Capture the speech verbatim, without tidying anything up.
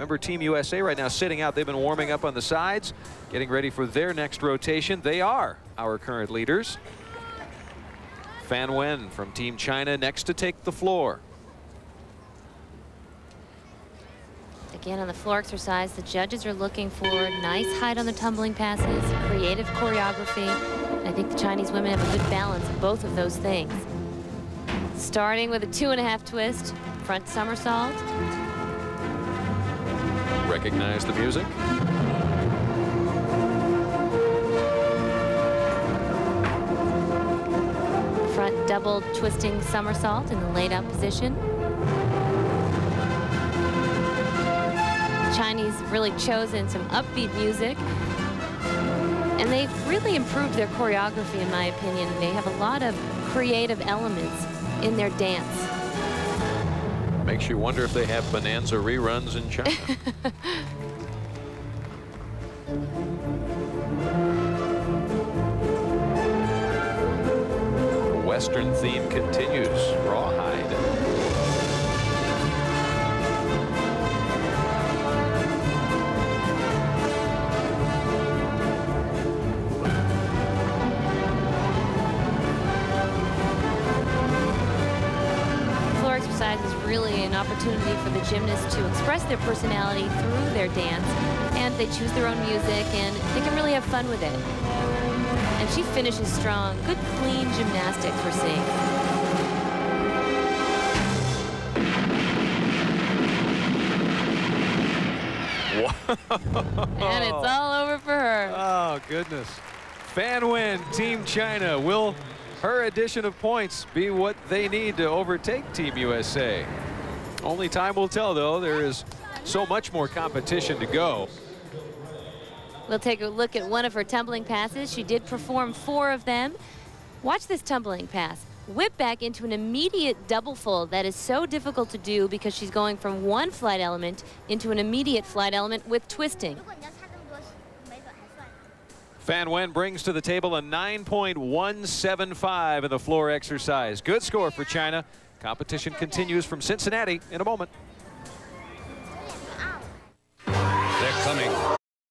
Remember, Team U S A right now sitting out. They've been warming up on the sides, getting ready for their next rotation. They are our current leaders. Fan Wen from Team China next to take the floor. Again, on the floor exercise, the judges are looking for nice height on the tumbling passes, creative choreography. And I think the Chinese women have a good balance of both of those things. Starting with a two and a half twist, front somersault. Recognize the music. Front double twisting somersault in the laid out position. Chinese have really chosen some upbeat music, and they've really improved their choreography, in my opinion. They have a lot of creative elements in their dance. Makes you wonder if they have Bonanza reruns in China. The Western theme continues. Rawhide. Exercise is really an opportunity for the gymnasts to express their personality through their dance, and they choose their own music and they can really have fun with it. And she finishes strong. Good clean gymnastics we're seeing. And it's all over for her. Oh goodness. Fan Wen, Team China. Will her addition of points be what they need to overtake Team U S A? Only time will tell, though. There is so much more competition to go. We'll take a look at one of her tumbling passes. She did perform four of them. Watch this tumbling pass. Whip back into an immediate double fold. That is so difficult to do because she's going from one flight element into an immediate flight element with twisting. Fan Wen brings to the table a nine point one seven five in the floor exercise. Good score for China. Competition continues from Cincinnati in a moment. They're coming.